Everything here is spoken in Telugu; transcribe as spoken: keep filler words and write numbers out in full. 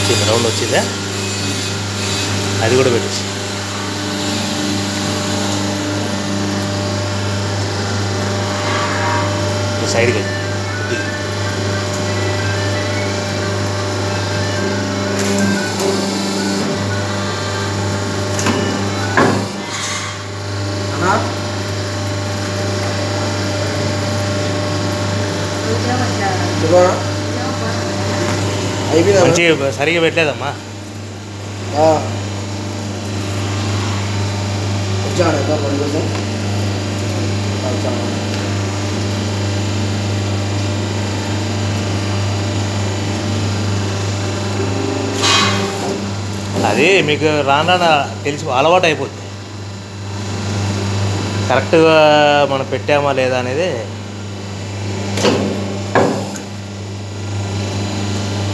వచ్చింది, రౌండ్ వచ్చిందా? అది కూడా పెట్టేసి సైడ్కి మంచి సరిగా పెట్టలేదమ్మా. అది మీకు రాను రాను తెలిసి అలవాటు అయిపోతుంది. కరెక్ట్గా మనం పెట్టామా లేదా అనేది